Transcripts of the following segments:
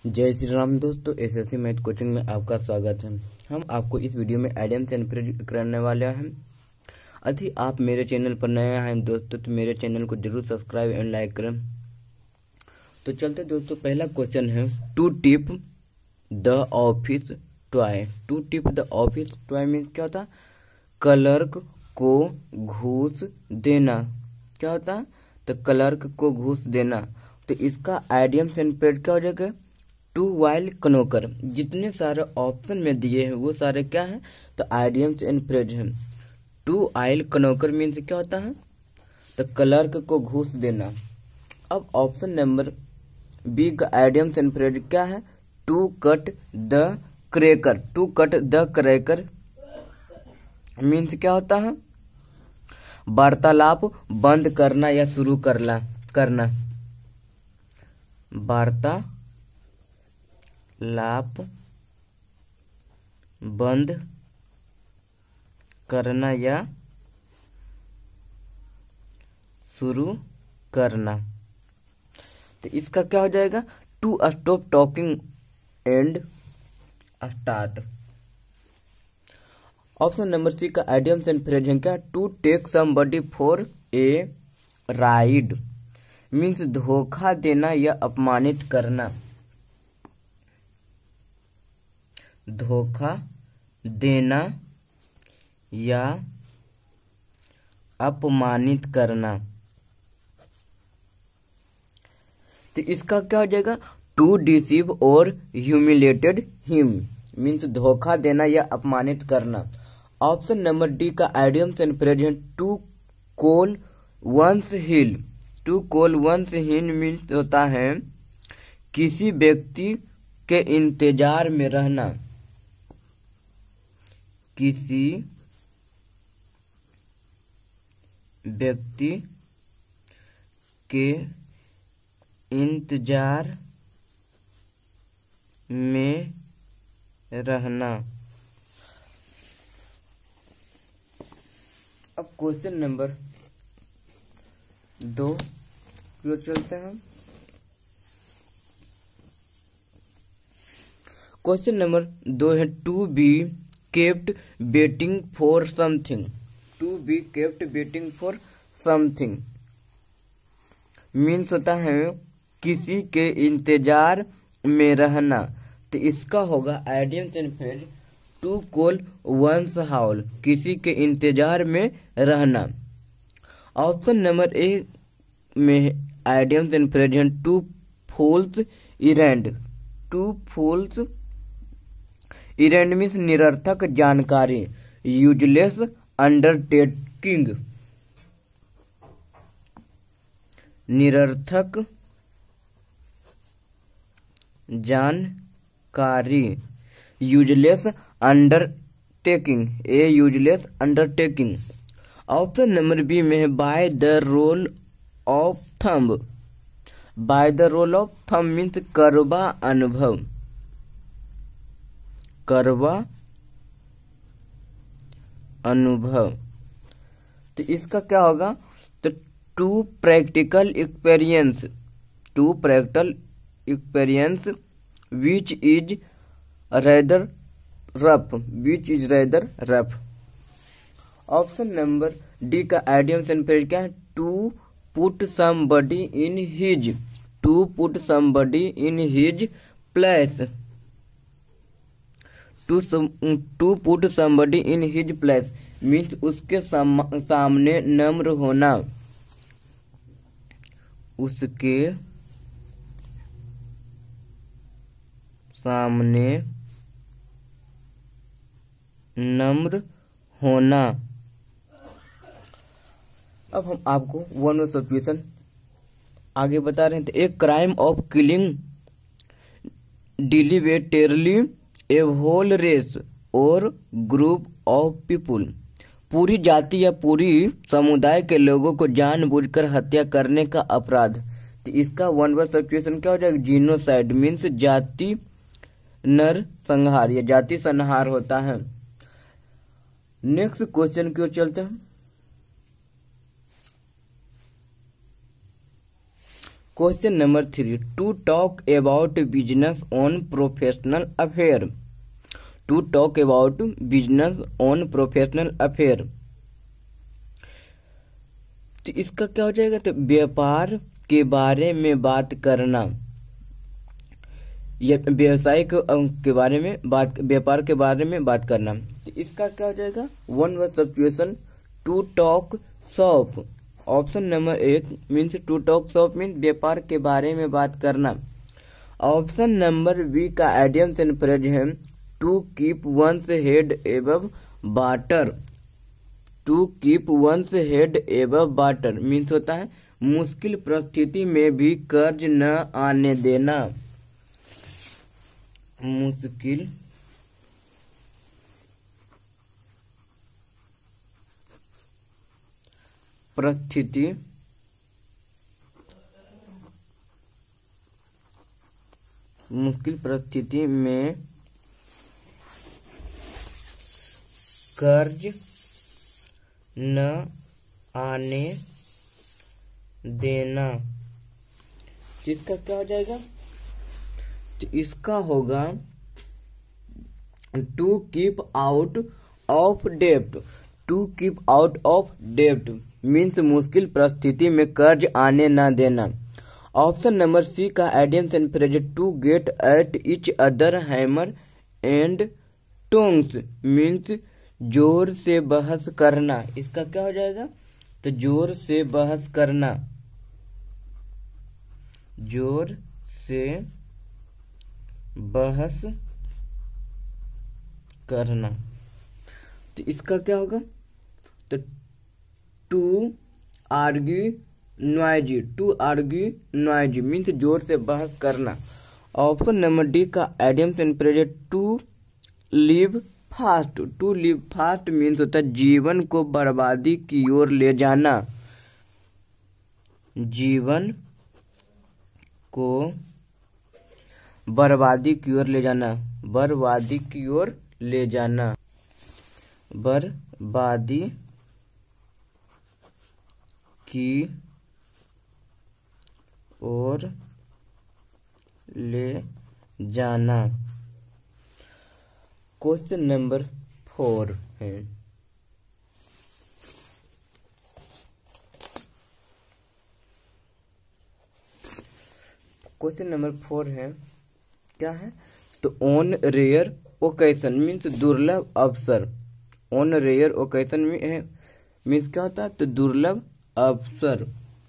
जय श्री राम दोस्तों, SSC math coaching में आपका स्वागत है। हम आपको इस वीडियो में आइडियम से इनप्रेड करने वाले हैं। यदि आप मेरे चैनल पर नए हैं दोस्तों तो मेरे चैनल को जरूर सब्सक्राइब एंड लाइक करें। तो चलते दोस्तों, पहला क्वेश्चन है to tip the office toy. To tip the office toy means क्या होता है? क्लर्क को घूस देना। क्या होता है? तो क्लर्क को घूस देना। तो इसका आइडियम से इनप्रेड क्या हो जाएगा? टू वाइल कनोकर। जितने सारे ऑप्शन में दिए हैं वो सारे क्या है? तो आइडियम से इनप्रेड है। टू आइल कनोकर मीन्स क्या होता है? तो क्लर्क को घूस देना। अब ऑप्शन नंबर बी का आइडियम से इनप्रेड क्या है? To cut the cracker. To cut the cracker means क्या होता है? वार्तालाप बंद करना या शुरू करना। वार्तालाप बंद करना या शुरू करना। तो इसका क्या हो जाएगा? To stop talking and start. Option number C का आइडियम से फ्रेज है क्या? To take somebody for a ride means धोखा देना या अपमानित करना। धोखा देना या अपमानित करना। तो इसका क्या हो जाएगा? टू डिसीव और ह्यूमिलेटेड हिम मीन्स धोखा देना या अपमानित करना। ऑप्शन नंबर डी का आइडियम से present to call one's hill. To call one's hill means होता है किसी व्यक्ति के इंतजार में रहना। किसी व्यक्ति के इंतजार में रहना। अब क्वेश्चन नंबर 2 की ओर चलते हैं। क्वेश्चन नंबर 2 है to be kept waiting for something. To be kept waiting for something means होता है किसी के इंतजार में रहना। तो इसका होगा आइडियम से phrase to call one's howl किसी के इंतजार में रहना। ऑप्शन नंबर ए में आइडियम से फ्रेज है to fool's errand. To fool's errand means निरर्थक जानकारी, यूजलेस अंडरटेकिंग। निरर्थक जानकारी, useless undertaking, a useless undertaking. Option number B में है by the rule of thumb. By the rule of thumb means करवा अनुभव। करवा अनुभव। तो इसका क्या होगा? तो to practical experience. To practical experience which is rather rough. Which is rather rough. Option number D का आइडियम से क्या है? To put somebody in his. To put somebody in his place. To put somebody in his place means उसके सामने नम्र होना। उसके सामने नम्र होना। अब हम आपको वन ऑफ सिचुएशन आगे बता रहे हैं। तो एक crime of killing deliberately a whole race और ग्रुप ऑफ पीपुल। पूरी जाति या पूरी समुदाय के लोगों को जानबूझकर हत्या करने का अपराध। तो इसका वन वर्ड सिचुएशन क्या हो जाएगा? जीनोसाइड मीन्स जाति नर संहार या जाति संहार होता है। नेक्स्ट क्वेश्चन की ओर चलते हैं। Question number 3, to talk about business on professional affair. To talk about business on professional affair, तो इसका क्या हो जाएगा, तो व्यापार के बारे में बात करना, या व्यवसाय के बारे में बात, व्यापार के बारे में बात करना। तो इसका क्या हो जाएगा, one word substitution, to talk shop. Option number 1 means to talk shop means व्यापार के बारे में बात करना। ऑप्शन नंबर बी का आइडियम एंड फ्रेज है to keep one's head above water. To keep one's head above water means होता है मुश्किल परिस्थिति में भी कर्ज न आने देना। मुश्किल परिस्थिति में कर्ज न आने देना। इसका क्या हो जाएगा, तो इसका होगा टू कीप आउट ऑफ डेब्ट। टू कीप आउट ऑफ डेब्ट मीन्स मुश्किल परिस्थिति में कर्ज आने न देना। ऑप्शन नंबर सी का idiom and phrase to get at each other hammer and tongs means जोर से बहस करना। इसका क्या हो जाएगा, तो जोर से बहस करना। जोर से बहस करना, तो इसका क्या होगा, तो to argue noisy. To argue noisy means जोर से बहस करना। ऑप्शन नंबर डी का idiom and phrase to live fast. To live fast means होता है जीवन को बर्बादी की ओर ले जाना। जीवन को बर्बादी की ओर ले जाना। बर्बादी की ओर ले जाना। बर्बादी की ओर ले जाना। क्वेश्चन नंबर 4 है, क्वेश्चन नंबर 4 है, क्या है, तो ऑन रेयर ओकेशन मीन्स दुर्लभ अवसर। ऑन रेयर ओकेशन में मीन्स क्या होता है, तो दुर्लभ अवसर।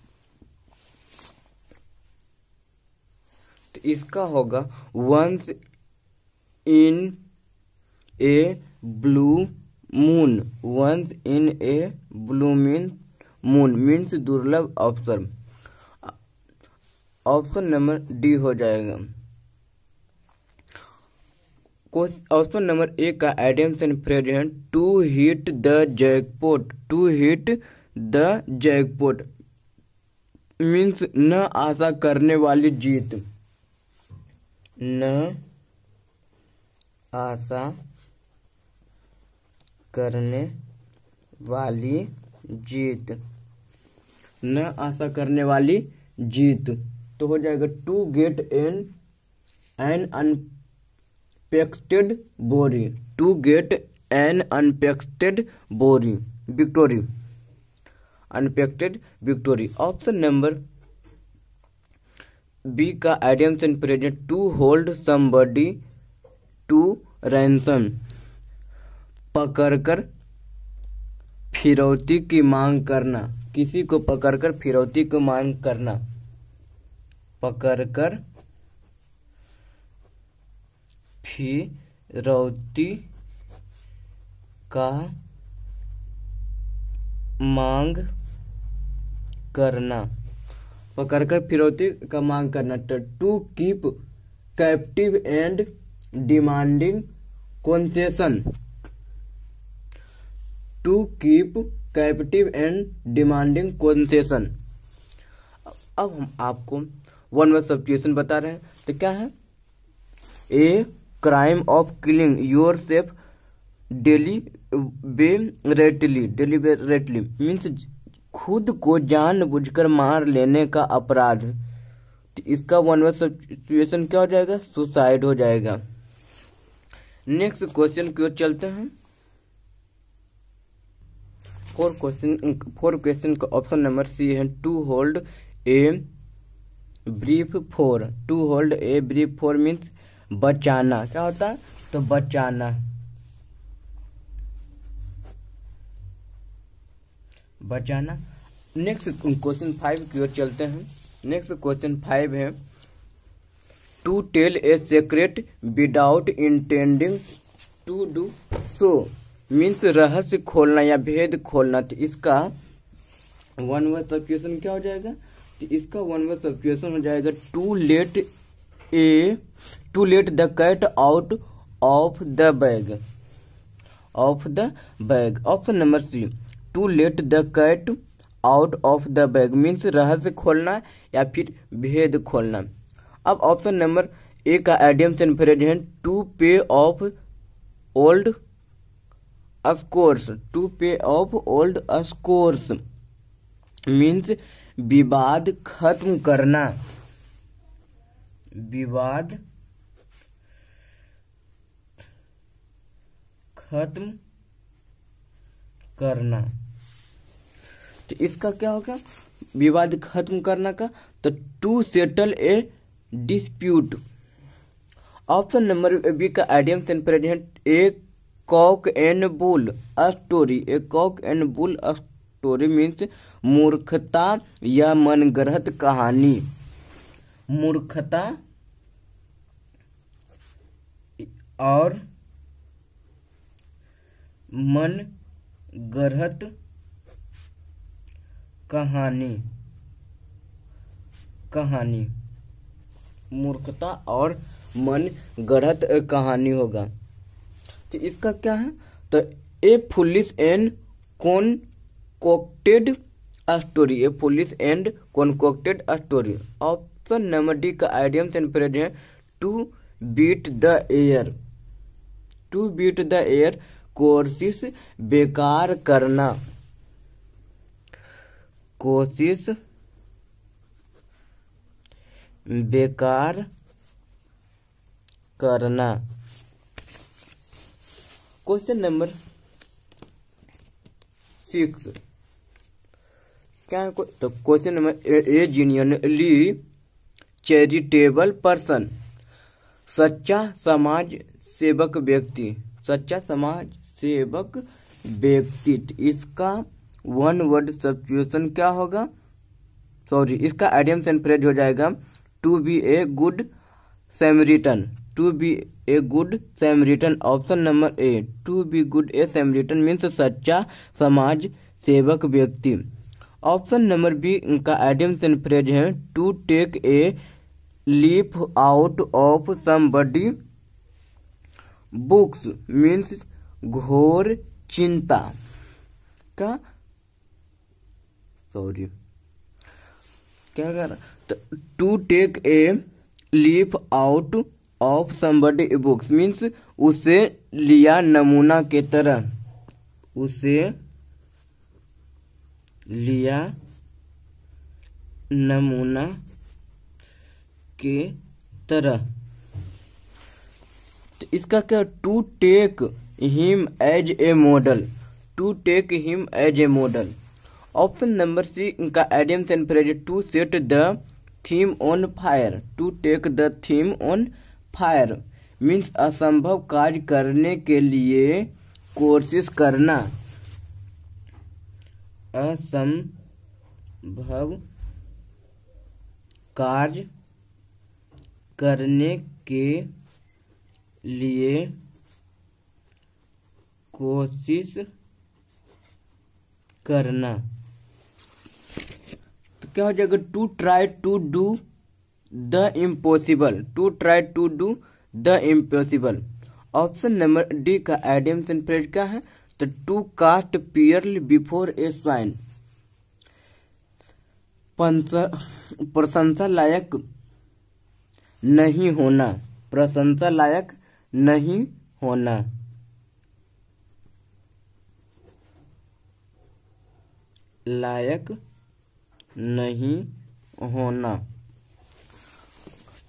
तो इसका होगा once in a blue moon. Once in a blue moon means दुर्लभ अवसर। ऑप्शन नंबर डी हो जाएगा। ऑप्शन नंबर ए का आइडियम एंड फ्रेज है to hit the jackpot. To hit the jackpot means न आशा करने वाली जीत। न आशा करने वाली जीत। न आशा करने वाली जीत, तो हो जाएगा टू गेट एन अनपेक्टेड बोरी। टू गेट एन अनपेक्टेड बोरी victory. Unexpected victory. Option number B का idiom and phrase to hold somebody to ransom. पकड़कर फिरौती की मांग करना। किसी को पकड़कर फिरौती की मांग करना। पकड़कर फिरौती का मांग करना। पकड़कर फिरौती का मांग करना। To keep captive and demanding concession. To keep captive and demanding concession. अब हम आपको वन वर्ड सब्स्टिट्यूशन बता रहे हैं, तो क्या है, a crime of killing yourself deliberately means खुद को जानबूझकर मार लेने का अपराध। तो इसका वन वर्ड सब्स्टिट्यूशन क्या हो जाएगा? सुसाइड हो जाएगा। नेक्स्ट क्वेश्चन की ओर चलते हैं। फोर क्वेश्चन का ऑप्शन नंबर सी है to hold a brief for. To hold a brief for means बचाना। क्या होता है? तो बचाना, बचाना। नेक्स्ट क्वेश्चन 5 की ओर चलते हैं। नेक्स्ट क्वेश्चन 5 है to tell a secret without intending to do so means रहस्य खोलना या भेद खोलना। तो इसका वन वर्ड सब्स्टिट्यूशन क्या हो जाएगा? तो इसका वन वर्ड सब्स्टिट्यूशन हो जाएगा to let the cat out of the bag. Of the bag. Option number C to let the cat out of the bag means रहस्य खोलना या फिर भेद खोलना। अब ऑप्शन नंबर ए का एडियम्स एंड फ्रेज है to pay off old scores. To pay off old scores means विवाद खत्म करना। विवाद खत्म करना। तो इसका क्या होगा? विवाद खत्म करना का तो to settle a dispute. Option number B का idioms and present a cock and bull story. A cock and bull story means मूर्खता या मनगढ़ंत कहानी। मूर्खता और मनगढ़ंत कहानी। मूर्खता और मनगढ़ंत कहानी होगा। तो इसका क्या है? तो a foolish and concocted story. A foolish and concocted story. Option number D का आइडियम्स एंड फ्रेज है to beat the air. To beat the air कोशिश बेकार करना। कोशिश बेकार करना। क्वेश्चन नंबर 6 क्या है? तो question number A genuinely charitable person. सच्चा समाज सेवक व्यक्ति। सच्चा समाज सेवक व्यक्ति। इसका वन वर्ड सब्स्टिट्यूशन क्या होगा? सॉरी, इसका आइडियम्स एंड फ्रेज हो जाएगा to be a good Samaritan. To be a good Samaritan. Option number A to be good a Samaritan means सच्चा समाज सेवक व्यक्ति। ऑप्शन नंबर बी का आइडियम्स एंड फ्रेज है to take a leaf out of somebody books means घोर चिंता का। Sorry, क्या कर रहा? To take a leaf out of somebody books means उसे लिया नमूना के तरह। उसे लिया नमूना के तरह। तो इसका क्या? To take him as a model. To take him as a model. Option number C का idioms and phrase to set the theme on fire. To take the theme on fire means असंभव कार्य करने के लिए कोशिश करना। असंभव कार्य करने के लिए कोशिश करना। तो क्या हो जाएगा? To try to do the impossible. To try to do the impossible. Option number D का आइडियम्स एंड फ्रेज क्या है? तो to cast pearly before a swine. प्रशंसा लायक नहीं होना। प्रशंसा लायक नहीं होना। लायक नहीं होना।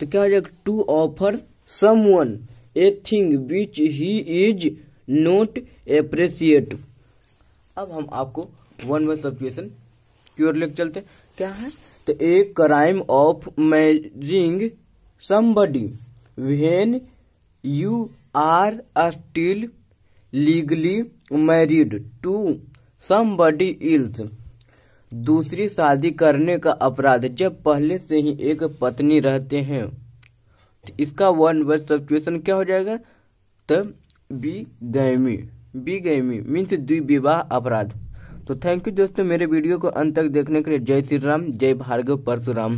तो क्या हो जाएगा, to offer someone a thing which he is not appreciate. अब हम आपको वन वर्ड सब्जुएशन की ओर लेकर चलते, क्या है, तो a crime of marrying somebody when you are still legally married to somebody else. दूसरी शादी करने का अपराध जब पहले से ही एक पत्नी रहते हैं। तो इसका वन वर्ड सब्जुएशन क्या हो जाएगा, तो बिगैमी। बिगैमी मीन्स द्विविवाह अपराध। तो थैंक यू दोस्तों, मेरे वीडियो को अंत तक देखने के लिए। जय श्री राम, जय भार्गव परशुराम।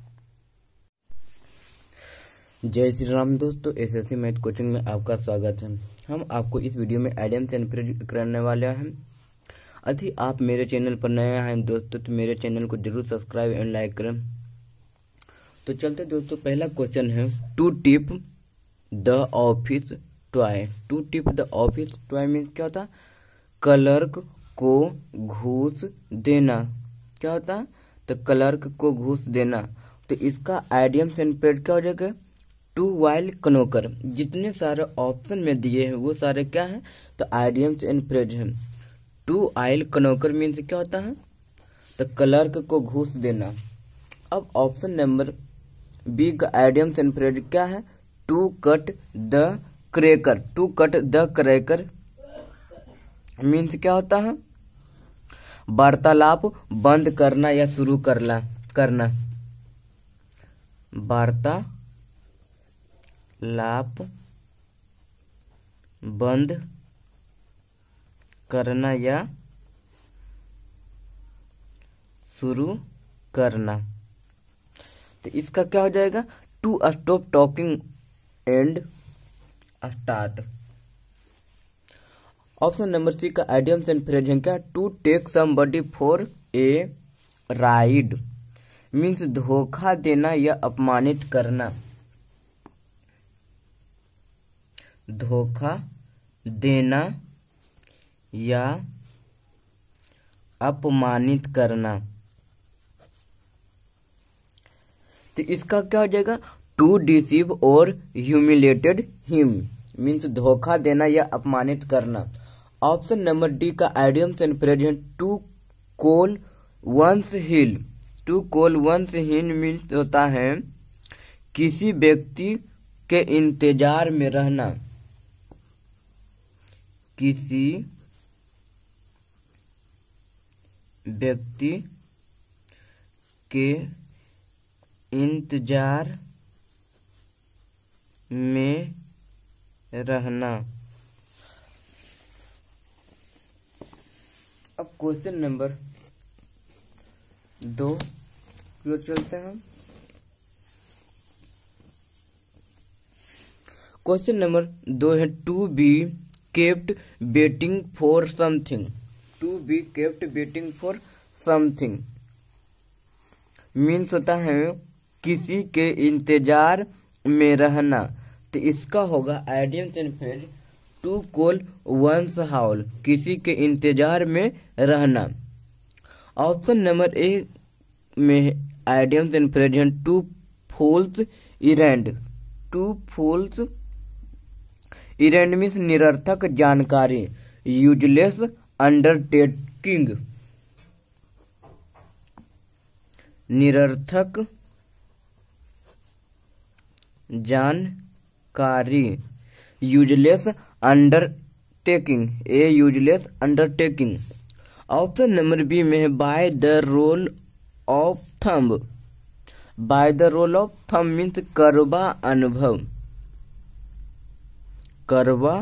जय श्री राम दोस्तों, एसएससी मैथ कोचिंग में आपका स्वागत है। हम आपको इस वीडियो में आइडियम से इनप्रेड करने वाले हैं। यदि आप मेरे चैनल पर नए हैं दोस्तों, तो मेरे चैनल को जरूर सब्सक्राइब एंड लाइक करें। तो चलते दोस्तों, पहला क्वेश्चन है to tip the office toy. To tip the office toy means क्या होता है, क्लर्क को घूस देना। क्या होता है, तो क्लर्क को घूस देना। तो इसका आइडियम से इनप्रेड क्या हो जाएगा, टू वाइल कनोकर। जितने सारे ऑप्शन में दिए हैं वो सारे क्या है, तो आइडियम से इनप्रेड है। टू आइल कनोकर मीन्स क्या होता है, तो क्लर्क को घूस देना। अब ऑप्शन नंबर बी का आइडियम से इनप्रेड क्या है, to cut the cracker. To cut the cracker means क्या होता है, वार्तालाप बंद करना या शुरू करना। वार्तालाप बंद करना या शुरू करना। तो इसका क्या हो जाएगा, to stop talking and start. Option number C का आइडियम से फ्रेज है क्या, to take somebody for a ride means धोखा देना या अपमानित करना। धोखा देना या अपमानित करना। तो इसका क्या हो जाएगा, टू डिसीव और ह्यूमिलेटेड हिम मीन्स धोखा देना या अपमानित करना। ऑप्शन नंबर डी का आइडियम से present to call one's hill. To call one's hill means होता है किसी व्यक्ति के इंतजार में रहना। किसी व्यक्ति के इंतजार में रहना। अब क्वेश्चन नंबर 2 की ओर चलते हैं। क्वेश्चन नंबर 2 है to be kept waiting for something. To be kept waiting for something means होता है किसी के इंतजार में रहना। तो इसका होगा आइडियम टेंफेड टू कॉल वंस हाउल किसी के इंतजार में रहना। ऑप्शन नंबर ए में आइडियम टेंफेड to fool's errand. To fool's errand means निरर्थक जानकारी, यूजलेस अंडरटेकिंग। निरर्थक जानकारी, useless undertaking, a useless undertaking. Option number B में है by the rule of thumb. By the rule of thumb means करवा अनुभव। करवा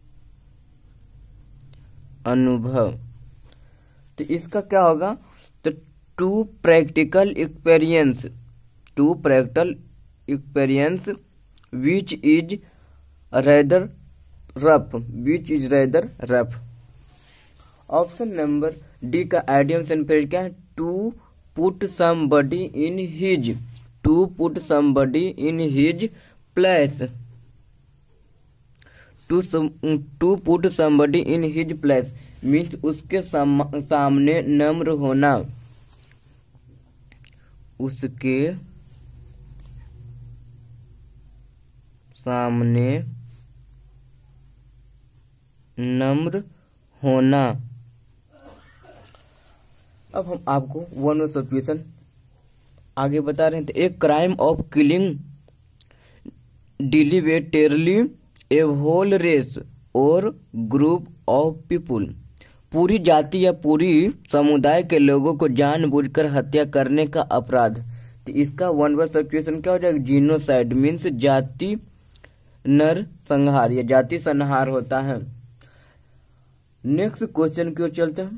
अनुभव। तो इसका क्या होगा, तो to practical experience. To practical experience which is rather rough. Which is rather rough. Option number D का आइडियम सेंटेंस क्या है, to put somebody in his. To put somebody in his place. To put somebody in his place means उसके सामने नम्र होना। उसके सामने नम्र होना। अब हम आपको वन ऑफ सिचुएशन आगे बता रहे हैं। तो एक crime of killing deliberately a whole race और ग्रुप ऑफ पीपुल, पूरी जाति या पूरी समुदाय के लोगों को जानबूझकर हत्या करने का अपराध। तो इसका वन वर्ड सिचुएशन क्या हो जाएगा? जीनोसाइड मीन्स जाति नर संहार या जाति संहार होता है। नेक्स्ट क्वेश्चन की ओर चलते हैं।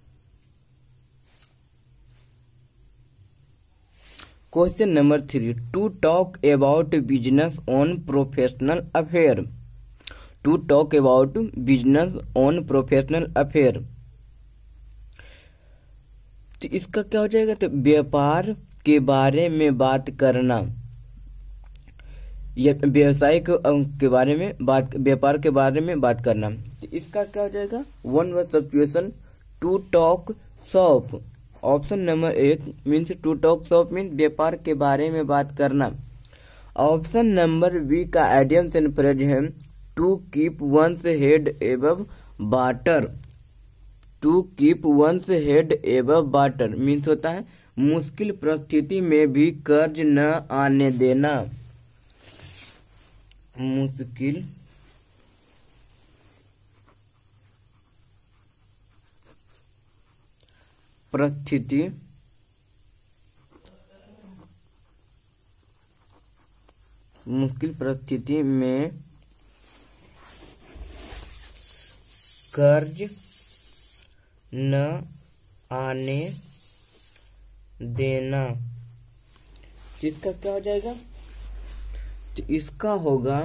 Question number 3, to talk about business on professional affair. To talk about business on professional affair, तो इसका क्या हो जाएगा? तो व्यापार के बारे में बात करना या व्यवसाय के बारे में बात, व्यापार के बारे में बात करना। तो इसका क्या हो जाएगा? One word situation to talk shop. Option number 1 means to talk shop means व्यापार के बारे में बात करना। ऑप्शन नंबर बी का आइडियम एंड फ्रेज है to keep one's head above water. To keep one's head above water means होता है मुश्किल परिस्थिति में भी कर्ज न आने देना। मुश्किल परिस्थिति में कर्ज न आने देना। इसका क्या हो जाएगा? तो इसका होगा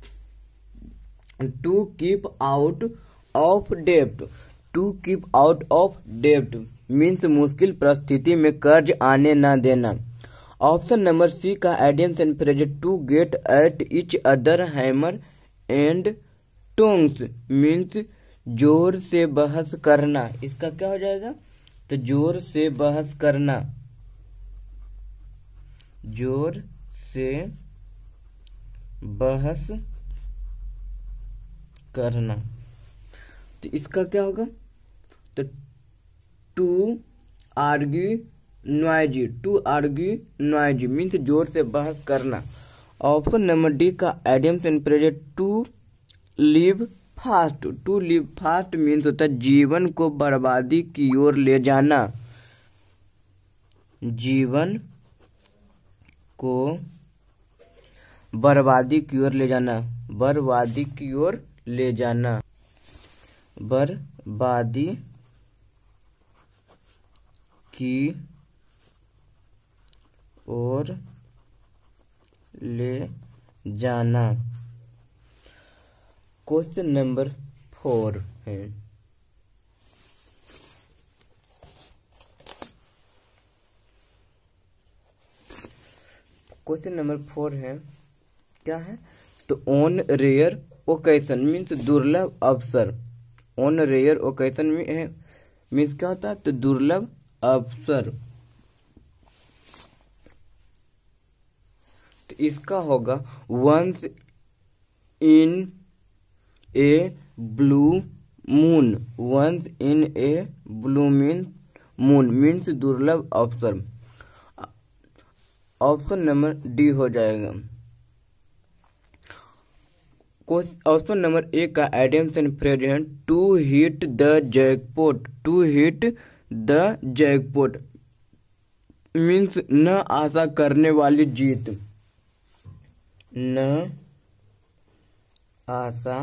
टू कीप आउट ऑफ डेब्ट। टू कीप आउट ऑफ डेब्ट मीन्स मुश्किल परिस्थिति में कर्ज आने न देना। ऑप्शन नंबर सी का idiom and phrase to get at each other hammer and tongs means जोर से बहस करना। इसका क्या हो जाएगा? तो जोर से बहस करना। जोर से बहस करना। तो इसका क्या होगा? तो to argue noisy. To argue noisy means जोर से बहस करना। ऑप्शन नंबर डी का idiom and phrase to live fast. To live fast means होता है जीवन को बर्बादी की ओर ले जाना। जीवन को बर्बादी की ओर ले जाना। बर्बादी की ओर ले जाना। बर्बादी की ओर ले जाना। क्वेश्चन नंबर 4 है। क्वेश्चन नंबर 4 है, क्या है? तो ऑन रेयर ओकेशन मीन्स दुर्लभ अवसर। ऑन रेयर ओकेशन में है मीन्स क्या होता है? तो दुर्लभ अवसर। तो इसका होगा once in a blue moon. Once in a blue moon means दुर्लभ अवसर। ऑप्शन नंबर डी हो जाएगा। ऑप्शन नंबर ए का आइडियम एंड फ्रेज है to hit the jackpot. To hit the jackpot means न आशा करने वाली जीत। न आशा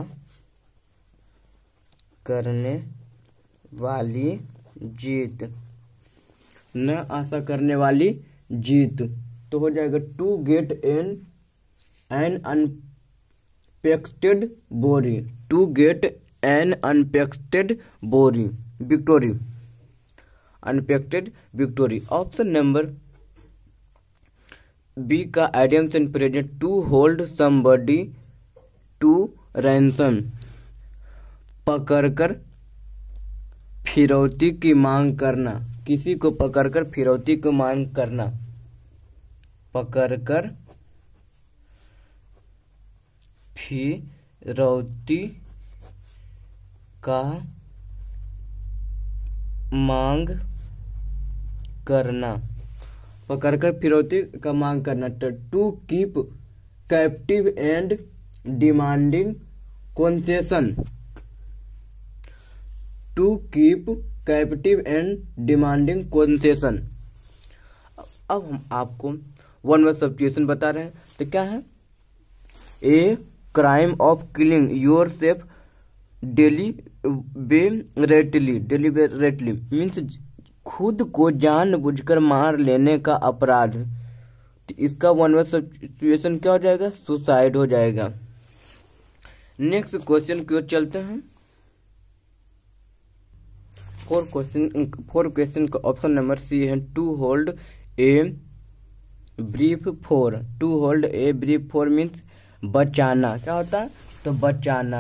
करने वाली जीत। न आशा करने वाली जीत तो हो जाएगा टू गेट एन अनपेक्टेड बोरी। टू गेट एन अनपेक्टेड बोरी victory. Unexpected victory. Option number B का idiom and phrase to hold somebody to ransom. पकड़कर फिरौती की मांग करना। किसी को पकड़कर फिरौती की मांग करना। पकड़कर फिरौती का मांग करना, पकड़कर फिरौती का मांग करना। To keep captive and demanding concession, to keep captive and demanding concession. अब हम आपको वन वर्ड सब्स्टिट्यूशन बता रहे हैं, तो क्या है? A crime of killing yourself deliberately means खुद को जानबूझकर मार लेने का अपराध। तो इसका वन वर्ड सब्स्टिट्यूशन क्या हो जाएगा? सुसाइड हो जाएगा। नेक्स्ट क्वेश्चन की ओर चलते हैं। फोर क्वेश्चन का ऑप्शन नंबर सी है to hold a brief for. To hold a brief for means बचाना। क्या होता है? तो बचाना,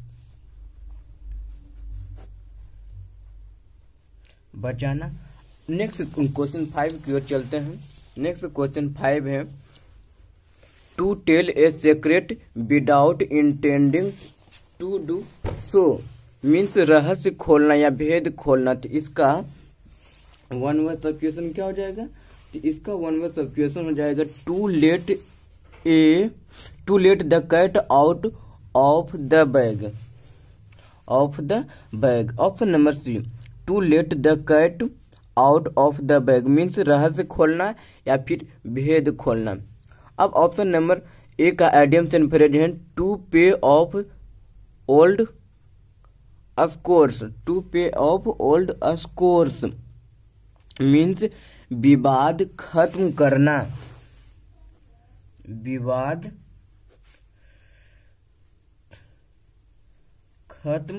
बचाना। नेक्स्ट क्वेश्चन 5 की ओर चलते हैं। नेक्स्ट क्वेश्चन 5 है to tell a secret without intending to do so means रहस्य खोलना या भेद खोलना। तो इसका वन वर्ड सब्स्टिट्यूशन क्या हो जाएगा? तो इसका वन वर्ड सब्स्टिट्यूशन हो जाएगा to let the cat out of the bag. Option number C to let the cat out of the bag means रहस्य खोलना या फिर भेद खोलना। अब ऑप्शन नंबर ए का एडियम एंड फ्रेज है to pay off old scores. To pay off old scores means विवाद खत्म करना, विवाद खत्म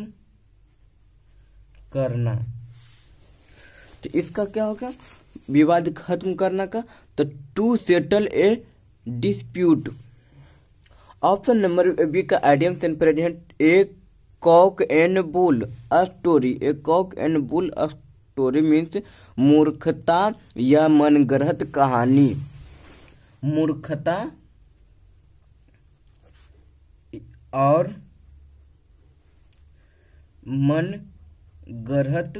करना। तो इसका क्या होगा? विवाद खत्म करना का तो to settle a dispute. Option number B का एडियम एंड फ्रेज है a cock and bull story. A cock and bull story means मूर्खता या मनगढ़ंत कहानी। मूर्खता और मनगढ़ंत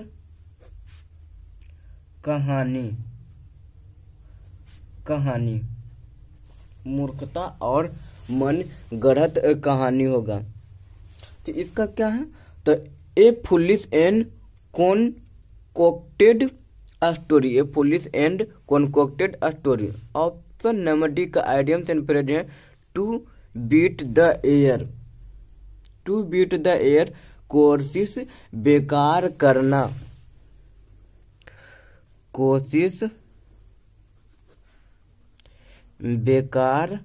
कहानी, मूर्खता और मनगढ़ंत कहानी होगा। तो इसका क्या है? तो a foolish and concocted story. A foolish and concocted story. Option number D का आइडियम एंड फ्रेज है to beat the air. To beat the air कोशिश बेकार करना, कोशिश बेकार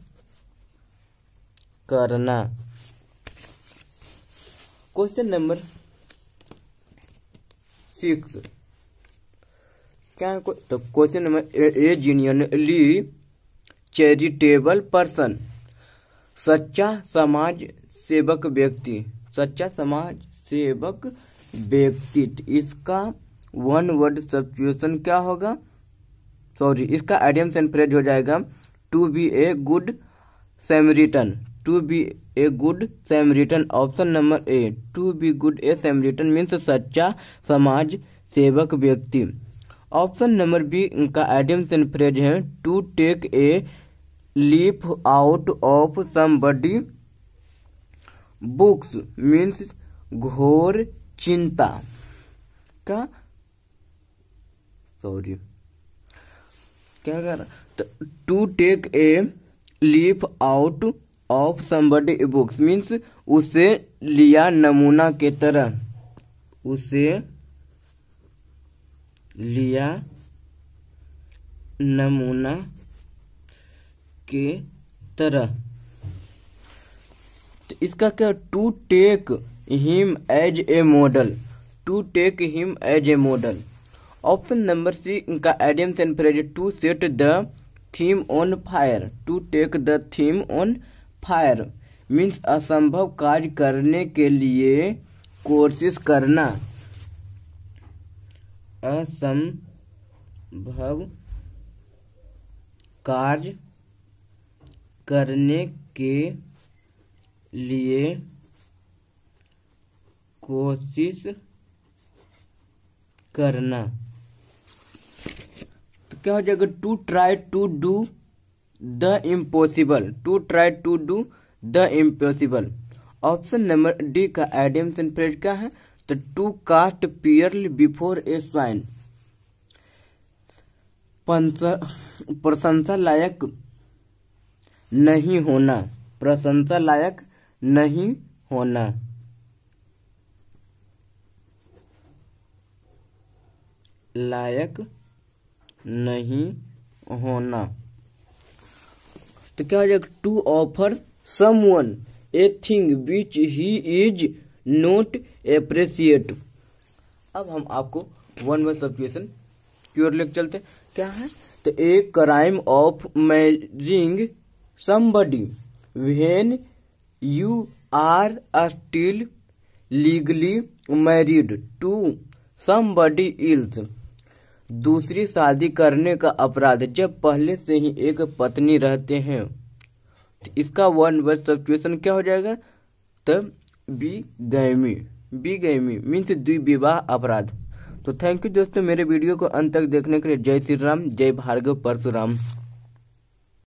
करना। क्वेश्चन नंबर 6 क्या है? तो question number A genuinely charitable person, सच्चा समाज सेवक व्यक्ति, सच्चा समाज सेवक व्यक्ति। इसका वन वर्ड सब्स्टिट्यूशन क्या होगा? सॉरी, इसका आइडियम एंड फ्रेज हो जाएगा to be a good Samaritan. To be a good Samaritan. Option number A to be good a Samaritan means सच्चा समाज सेवक व्यक्ति। ऑप्शन नंबर बी का आइडियम एंड फ्रेज है to take a leaf out of somebody books means घोर चिंता का, sorry क्या कर, to take a leaf out of somebody books means उसे लिया नमूना के तरह, उसे लिया नमूना के तरह। तो इसका क्या? To take him as a model. To take him as a model. Option number C का idiom and phrase to set the theme on fire. To take the theme on fire means असंभव कार्य करने के लिए कोशिश करना, असंभव कार्य करने के लिए कोशिश करना। तो क्या हो जाएगा, to try to do the impossible, to try to do the impossible. Option number D का आइडियम एंड फ्रेज क्या है, तो to cast pearly before a swine, प्रशंसा लायक नहीं होना, प्रशंसा लायक नहीं होना। लायक नहीं होना। तो क्या हो जाएगा, to offer someone a thing which he is not appreciate. अब हम आपको वन वर्ड सब्जुएशन क्योर लेके चलते हैं। क्या है, तो a crime of marrying somebody when you are still legally married to somebody else. दूसरी शादी करने का अपराध जब पहले से ही एक पत्नी रहते हैं। तो इसका वन वर्ड सब्जुएशन क्या हो जाएगा, तो बिगैमी, बिगैमी मीन्स द्विविवाह अपराध। तो थैंक यू दोस्तों, मेरे वीडियो को अंत तक देखने के लिए। जय श्री राम, जय भार्गव परशुराम।